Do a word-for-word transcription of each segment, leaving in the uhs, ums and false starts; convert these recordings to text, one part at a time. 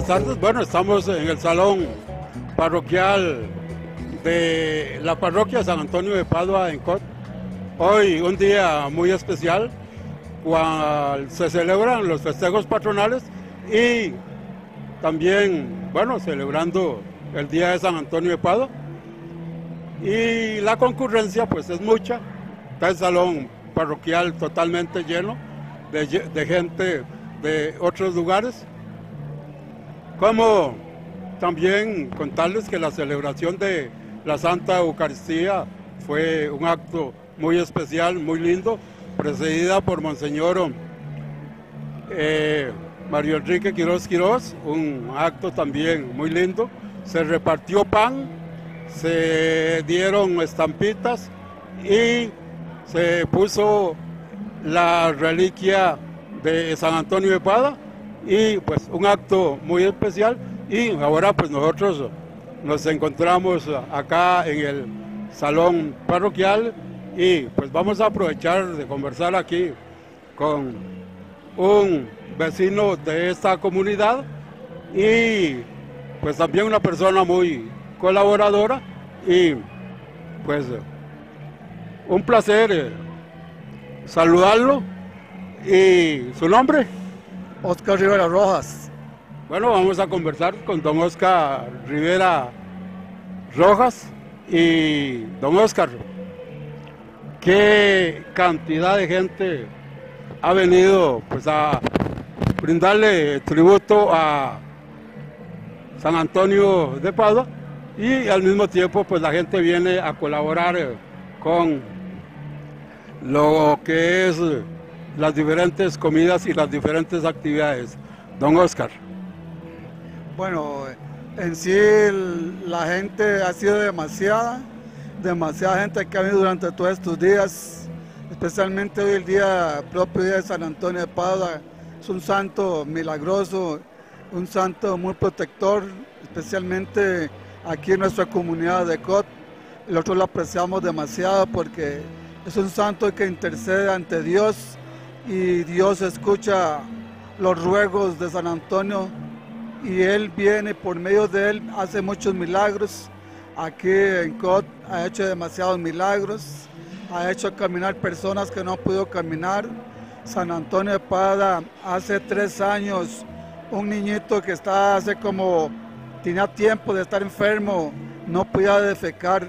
buenas tardes. Bueno, estamos en el salón parroquial de la parroquia San Antonio de Padua en Cot. Hoy un día muy especial, cuando se celebran los festejos patronales y también, bueno, celebrando el día de San Antonio de Padua. Y la concurrencia pues es mucha, está el salón parroquial totalmente lleno de, de gente de otros lugares. Como también contarles que la celebración de la Santa Eucaristía fue un acto muy especial, muy lindo, precedida por Monseñor eh, Mario Enrique Quiroz Quiroz, un acto también muy lindo. Se repartió pan, se dieron estampitas y se puso la reliquia de San Antonio de Padua, y pues un acto muy especial. Y ahora pues nosotros nos encontramos acá en el salón parroquial y pues vamos a aprovechar de conversar aquí con un vecino de esta comunidad y pues también una persona muy colaboradora, y pues un placer saludarlo. ¿Y su nombre? Oscar Rivera Rojas. Bueno, vamos a conversar con don Oscar Rivera Rojas. Y don Oscar, ¿qué cantidad de gente ha venido pues a brindarle tributo a San Antonio de Padua? Y al mismo tiempo pues la gente viene a colaborar con lo que es las diferentes comidas y las diferentes actividades. Don Oscar. Bueno, en sí la gente ha sido demasiada, demasiada gente que ha venido durante todos estos días, especialmente hoy el día propio día de San Antonio de Padua. Es un santo milagroso, un santo muy protector, especialmente aquí en nuestra comunidad de Cot. Nosotros lo apreciamos demasiado porque es un santo que intercede ante Dios y Dios escucha los ruegos de San Antonio y Él viene, por medio de Él hace muchos milagros. Aquí en Cot ha hecho demasiados milagros, ha hecho caminar personas que no han podido caminar. San Antonio de Padua, hace tres años, un niñito que está hace como, tenía tiempo de estar enfermo, no podía defecar,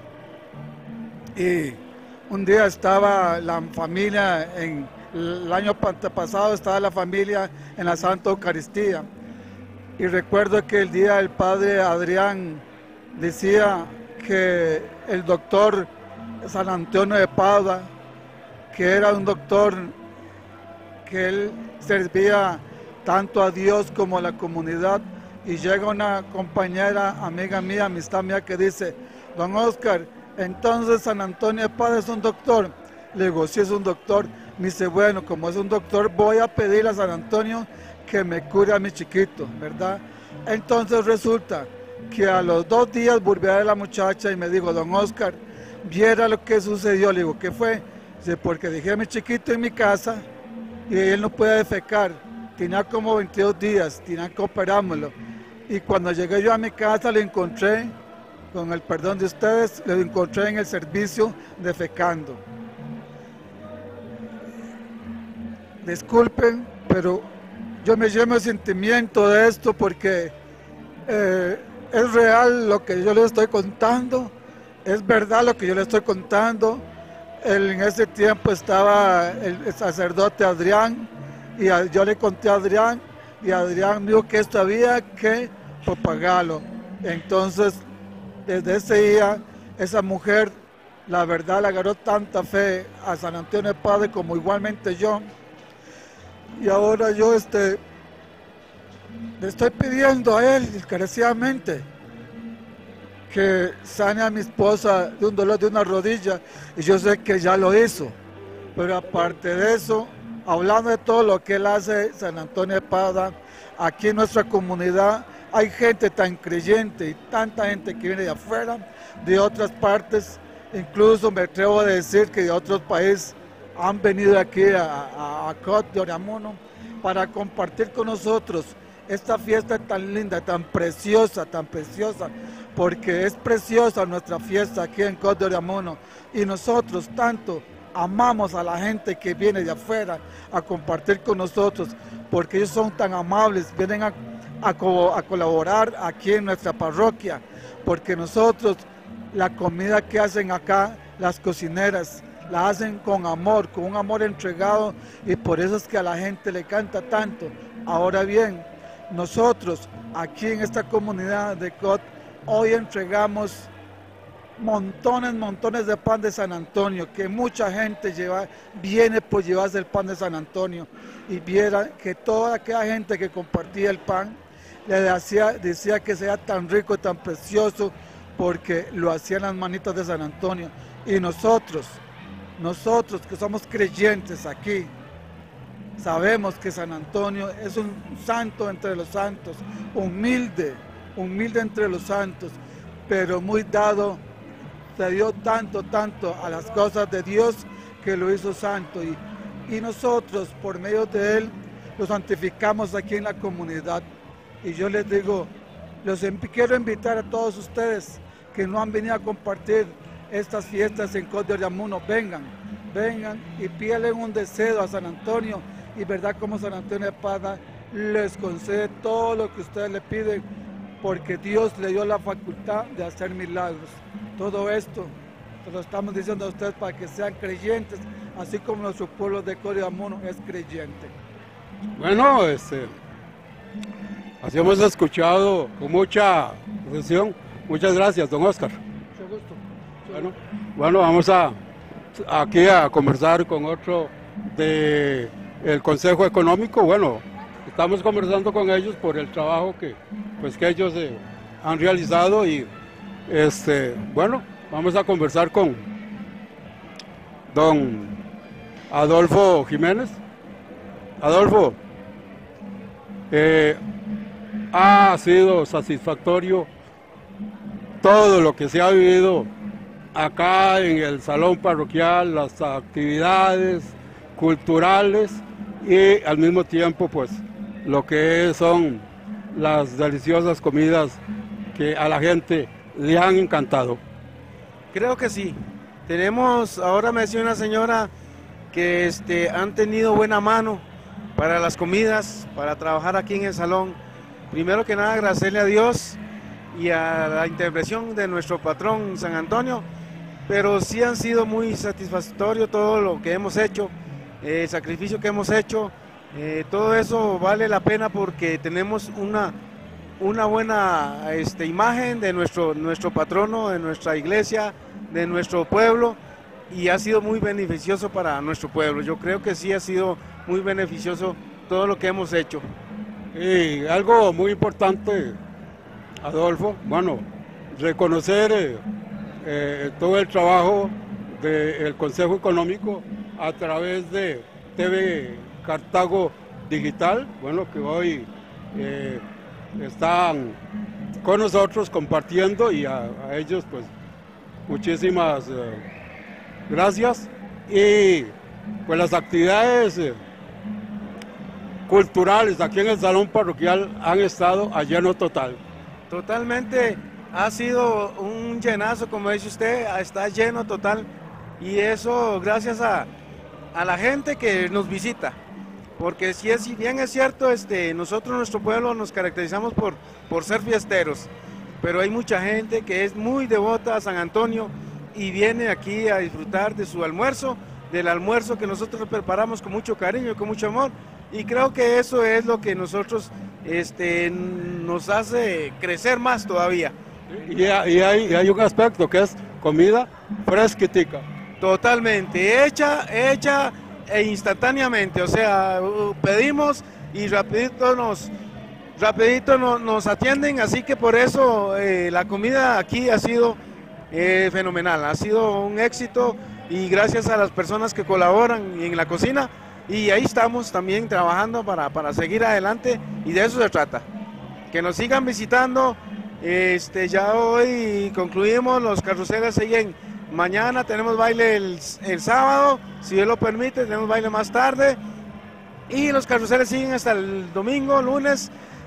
y un día estaba la familia, en el año pasado estaba la familia en la Santa Eucaristía, y recuerdo que el día el padre Adrián decía que el doctor San Antonio de Padua, que era un doctor que él servía tanto a Dios como a la comunidad, y llega una compañera, amiga mía, amistad mía, que dice: don Oscar, entonces San Antonio de Padua es un doctor. Le digo, sí, es un doctor. Me dice, bueno, como es un doctor, voy a pedir a San Antonio que me cure a mi chiquito, ¿verdad? Entonces resulta que a los dos días volví a ver a la muchacha y me dijo: don Oscar, viera lo que sucedió. Le digo, ¿qué fue? Dice, porque dejé a mi chiquito en mi casa y él no puede defecar. Tenía como veintidós días, tenía que operármelo. Y cuando llegué yo a mi casa lo encontré, con el perdón de ustedes, lo encontré en el servicio defecando. Disculpen, pero yo me llevo el sentimiento de esto porque eh, es real lo que yo les estoy contando, es verdad lo que yo les estoy contando. El, en ese tiempo estaba el, el sacerdote Adrián, y a, yo le conté a Adrián, y Adrián me dijo que esto había que propagarlo. Entonces, desde ese día, esa mujer, la verdad, le agarró tanta fe a San Antonio de Padua como igualmente yo. Y ahora yo este, le estoy pidiendo a él, encarecidamente, que sane a mi esposa de un dolor de una rodilla, y yo sé que ya lo hizo. Pero aparte de eso, hablando de todo lo que él hace, San Antonio de Padua, aquí en nuestra comunidad hay gente tan creyente y tanta gente que viene de afuera, de otras partes, incluso me atrevo a decir que de otros países han venido aquí a, a, a Cot de Oriamuno para compartir con nosotros esta fiesta tan linda, tan preciosa, tan preciosa, porque es preciosa nuestra fiesta aquí en Cot de Oriamuno, y nosotros tanto amamos a la gente que viene de afuera a compartir con nosotros, porque ellos son tan amables, vienen a, a, co a colaborar aquí en nuestra parroquia, porque nosotros, la comida que hacen acá, las cocineras, la hacen con amor, con un amor entregado, y por eso es que a la gente le encanta tanto. Ahora bien, nosotros aquí en esta comunidad de Cot, hoy entregamos montones, montones de pan de San Antonio, que mucha gente lleva, viene por llevarse el pan de San Antonio, y viera que toda aquella gente que compartía el pan, le decía, decía que sea tan rico, tan precioso, porque lo hacían las manitas de San Antonio. Y nosotros, nosotros que somos creyentes aquí, sabemos que San Antonio es un santo entre los santos, humilde, humilde entre los santos, pero muy dado, se dio tanto, tanto a las cosas de Dios que lo hizo santo, y, y nosotros por medio de él lo santificamos aquí en la comunidad. Y yo les digo, los quiero invitar a todos ustedes que no han venido a compartir estas fiestas en Cot de Oriamuno, vengan, vengan y pídanle un deseo a San Antonio, y verdad como San Antonio de Padua les concede todo lo que ustedes le piden, porque Dios le dio la facultad de hacer milagros. Todo esto se lo estamos diciendo a ustedes para que sean creyentes, así como nuestro pueblo de Cot de Oriamuno es creyente. Bueno, este, así hemos escuchado con mucha atención. Muchas gracias, don Oscar. Mucho gusto. Bueno, bueno, vamos a aquí a conversar con otro de el Consejo Económico. Bueno, estamos conversando con ellos por el trabajo que pues que ellos eh, han realizado, y este bueno, vamos a conversar con don Adolfo Jiménez. Adolfo, eh, ha sido satisfactorio todo lo que se ha vivido acá en el salón parroquial, las actividades culturales y al mismo tiempo pues lo que son las deliciosas comidas que a la gente le han encantado. Creo que sí. Tenemos, ahora me decía una señora que este, han tenido buena mano para las comidas, para trabajar aquí en el salón. Primero que nada agradecerle a Dios y a la intervención de nuestro patrón San Antonio, pero sí han sido muy satisfactorio todo lo que hemos hecho, eh, el sacrificio que hemos hecho, eh, todo eso vale la pena porque tenemos una, una buena este, imagen de nuestro, nuestro patrono, de nuestra iglesia, de nuestro pueblo, y ha sido muy beneficioso para nuestro pueblo. Yo creo que sí ha sido muy beneficioso todo lo que hemos hecho. Y algo muy importante, Adolfo, bueno, reconocer eh, eh, todo el trabajo del Consejo Económico a través de T V Cartago Digital, bueno, que hoy eh, están con nosotros compartiendo, y a, a ellos pues muchísimas eh, gracias. Y pues las actividades eh, culturales aquí en el salón parroquial han estado a lleno total. Totalmente, ha sido un llenazo, como dice usted, está lleno total, y eso gracias a, a la gente que nos visita, porque si, es, si bien es cierto, este, nosotros, nuestro pueblo, nos caracterizamos por, por ser fiesteros, pero hay mucha gente que es muy devota a San Antonio y viene aquí a disfrutar de su almuerzo, del almuerzo que nosotros preparamos con mucho cariño y con mucho amor, y creo que eso es lo que nosotros este, nos hace crecer más todavía. Y, y, hay, y hay un aspecto que es comida fresquitica. Totalmente, hecha, hecha e instantáneamente, o sea, pedimos y rapidito nos, rapidito nos, nos atienden, así que por eso eh, la comida aquí ha sido eh, fenomenal, ha sido un éxito, y gracias a las personas que colaboran en la cocina. Y ahí estamos también trabajando para, para seguir adelante, y de eso se trata. Que nos sigan visitando. Este, ya hoy concluimos, los carruseles siguen. Mañana tenemos baile el, el sábado, si Dios lo permite, tenemos baile más tarde. Y los carruseles siguen hasta el domingo, lunes,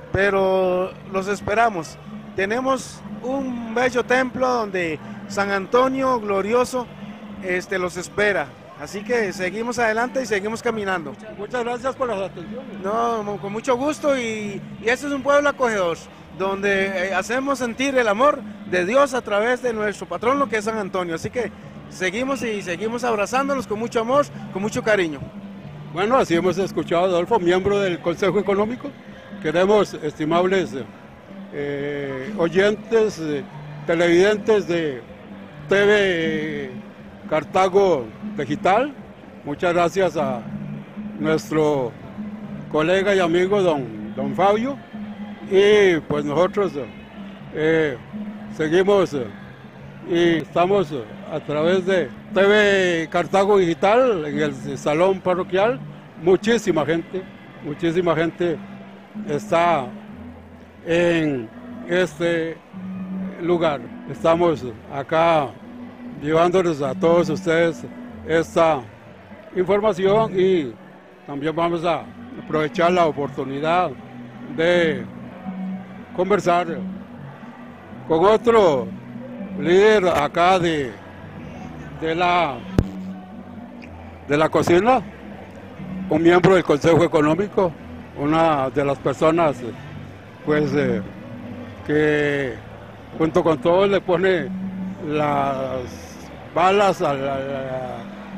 pero los esperamos. Tenemos un bello templo donde San Antonio glorioso este, los espera. Así que seguimos adelante y seguimos caminando. Muchas gracias por las atenciones. No, con mucho gusto y, y este es un pueblo acogedor, donde eh, hacemos sentir el amor de Dios a través de nuestro patrono que es San Antonio. Así que seguimos y seguimos abrazándonos con mucho amor, con mucho cariño. Bueno, así hemos escuchado a Adolfo, miembro del Consejo Económico. Queremos, estimables eh, oyentes, eh, televidentes de T V Cartago Digital, muchas gracias a nuestro colega y amigo don, don Fabio, y pues nosotros eh, seguimos eh, y estamos a través de T V Cartago Digital en el salón parroquial. Muchísima gente, muchísima gente está en este lugar. Estamos acá llevándoles a todos ustedes esta información y también vamos a aprovechar la oportunidad de conversar con otro líder acá de, de, la, de la cocina, un miembro del Consejo Económico, una de las personas pues eh, que junto con todos le pone las balas al, al,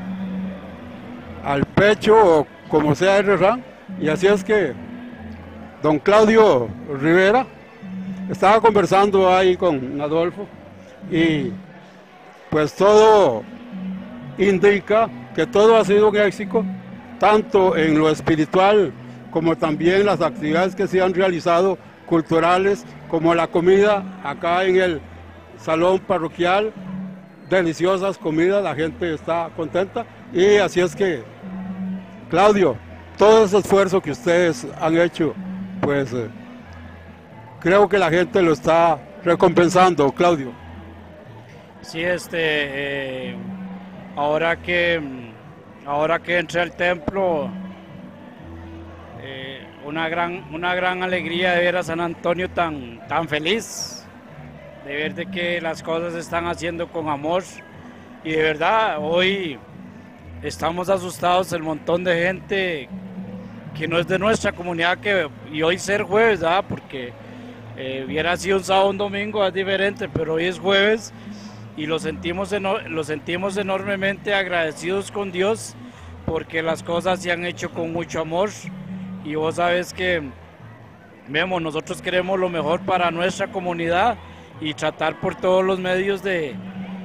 al pecho o como sea el refrán, y así es que don Claudio Rivera estaba conversando ahí con Adolfo y pues todo indica que todo ha sido un éxito, tanto en lo espiritual como también las actividades que se han realizado culturales, como la comida acá en el salón parroquial, deliciosas comidas, la gente está contenta y así es que, Claudio, todo ese esfuerzo que ustedes han hecho, pues eh, creo que la gente lo está recompensando, Claudio. Sí, este, eh, ahora que ahora que entré al templo, eh, una gran una gran alegría de ver a San Antonio tan tan feliz, de ver de que las cosas se están haciendo con amor y de verdad hoy estamos asustados el montón de gente que no es de nuestra comunidad, que y hoy ser jueves, ¿verdad? Porque eh, hubiera sido un sábado o un domingo es diferente, pero hoy es jueves y lo sentimos, lo sentimos enormemente agradecidos con Dios porque las cosas se han hecho con mucho amor y vos sabes que vemos, nosotros queremos lo mejor para nuestra comunidad y tratar por todos los medios de,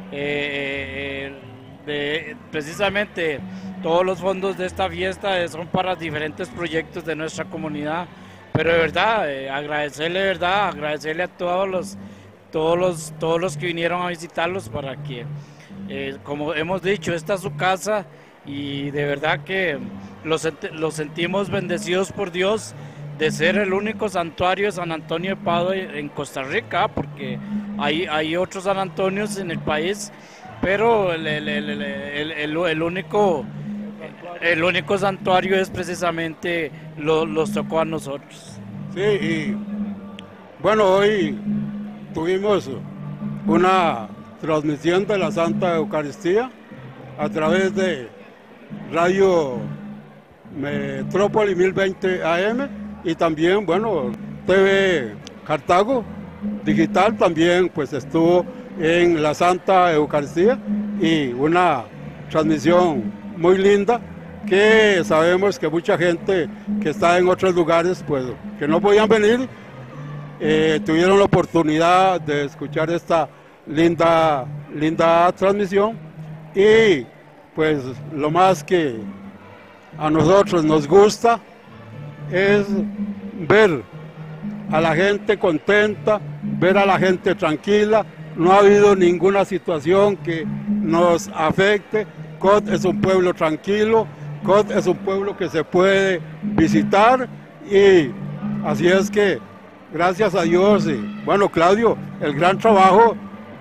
eh, de precisamente todos los fondos de esta fiesta son para diferentes proyectos de nuestra comunidad, pero de verdad eh, agradecerle, de verdad, agradecerle a todos los todos los todos los que vinieron a visitarlos para que, eh, como hemos dicho, esta es su casa y de verdad que los, los sentimos bendecidos por Dios de ser el único santuario de San Antonio de Padua en Costa Rica, porque hay, hay otros San Antonios en el país, pero el, el, el, el, el, el único el único santuario es precisamente lo, los tocó a nosotros. Sí, y bueno, hoy tuvimos una transmisión de la Santa Eucaristía a través de Radio Metrópoli mil veinte A M y también, bueno, T V Cartago Digital también pues estuvo en la Santa Eucaristía y una transmisión muy linda que sabemos que mucha gente que está en otros lugares pues que no podían venir Eh, tuvieron la oportunidad de escuchar esta linda, linda transmisión y pues lo más que a nosotros nos gusta es ver a la gente contenta, ver a la gente tranquila, no ha habido ninguna situación que nos afecte. C O T es un pueblo tranquilo, C O T es un pueblo que se puede visitar y así es que gracias a Dios, y bueno, Claudio, el gran trabajo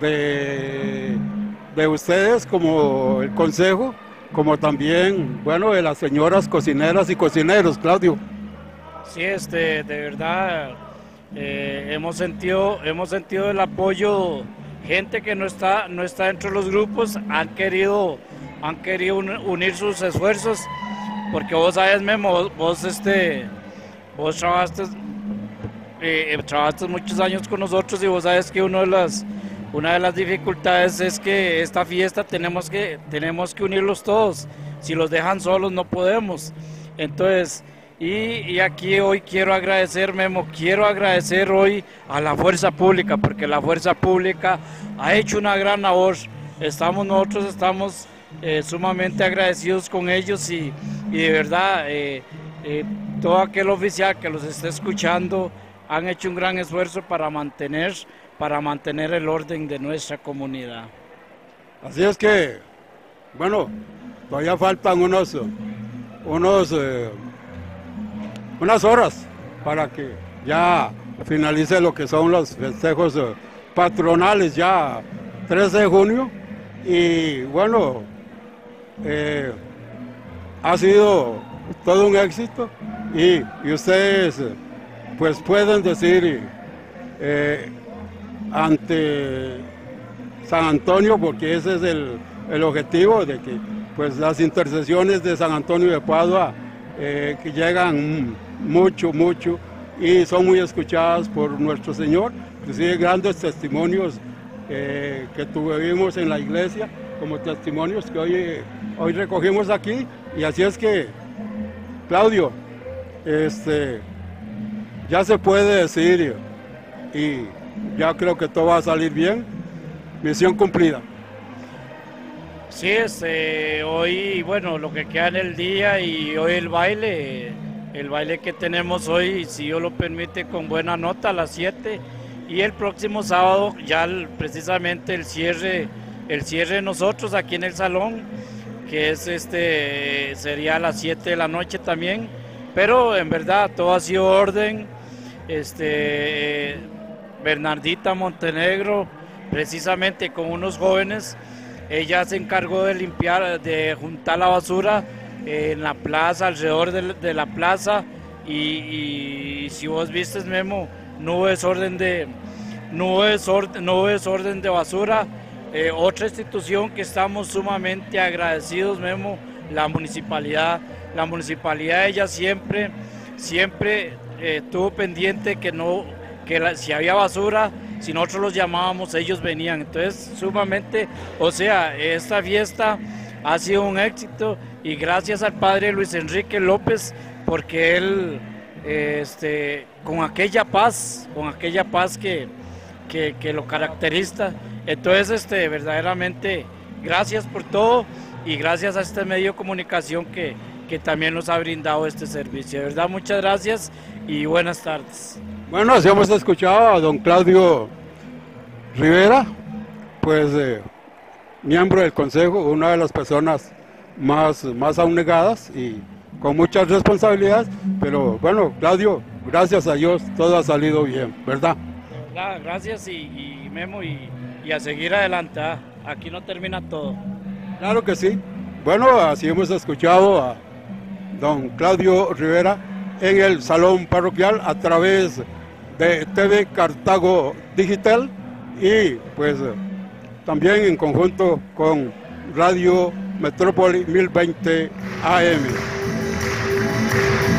de, de ustedes como el consejo, como también, bueno, de las señoras cocineras y cocineros, Claudio. Sí, este, de verdad, Eh, hemos sentido, hemos sentido el apoyo, gente que no está, no está dentro de los grupos, han querido, han querido unir sus esfuerzos, porque vos sabes, Memo, vos, vos, este, vos trabajaste, eh, trabajaste muchos años con nosotros y vos sabes que uno de las, una de las dificultades es que esta fiesta tenemos que, tenemos que unirlos todos, si los dejan solos no podemos, entonces... Y, y aquí hoy quiero agradecer, Memo, quiero agradecer hoy a la Fuerza Pública, porque la Fuerza Pública ha hecho una gran labor. Estamos, nosotros estamos eh, sumamente agradecidos con ellos y, y de verdad, eh, eh, todo aquel oficial que los esté escuchando han hecho un gran esfuerzo para mantener, para mantener el orden de nuestra comunidad. Así es que, bueno, todavía faltan unos, unos eh, unas horas para que ya finalice lo que son los festejos eh, patronales, ya trece de junio, y bueno, eh, ha sido todo un éxito y, y ustedes eh, pues pueden decir eh, ante San Antonio, porque ese es el, el objetivo, de que pues las intercesiones de San Antonio de Padua eh, que llegan mucho, mucho y son muy escuchadas por nuestro Señor, inclusive grandes testimonios eh, que tuvimos en la iglesia, como testimonios que hoy, hoy recogimos aquí, y así es que, Claudio, este, ya se puede decir y ya creo que todo va a salir bien, misión cumplida. Sí, este, hoy, bueno, lo que queda en el día y hoy el baile, el baile que tenemos hoy, si Dios lo permite, con buena nota a las siete, y el próximo sábado ya el, precisamente el cierre, el cierre de nosotros aquí en el salón, que es este, sería a las siete de la noche también, pero en verdad todo ha sido orden. Este, Bernardita Montenegro, precisamente con unos jóvenes, ella se encargó de limpiar, de juntar la basura en la plaza, alrededor de, de la plaza, y, y si vos vistes, Memo, no hubo desorden de, no hubo desorden, no hubo desorden de basura. Eh, otra institución que estamos sumamente agradecidos, Memo, la municipalidad, la municipalidad ella siempre, siempre eh, estuvo pendiente que no, que la, si había basura, si nosotros los llamábamos, ellos venían. Entonces, sumamente, o sea, esta fiesta ha sido un éxito y gracias al padre Luis Enrique López, porque él, eh, este, con aquella paz, con aquella paz que, que, que lo caracteriza. Entonces, este, verdaderamente, gracias por todo y gracias a este medio de comunicación que, que también nos ha brindado este servicio. De verdad, muchas gracias y buenas tardes. Bueno, así hemos escuchado a don Claudio Rivera, pues eh, miembro del Consejo, una de las personas más, más abnegadas y con muchas responsabilidades, pero bueno, Claudio, gracias a Dios todo ha salido bien, ¿verdad? De verdad, gracias y, y Memo y, y a seguir adelante, ¿eh? Aquí no termina todo. Claro que sí. Bueno, así hemos escuchado a don Claudio Rivera en el Salón Parroquial a través de T V Cartago Digital y pues también en conjunto con Radio Metrópoli mil veinte A M.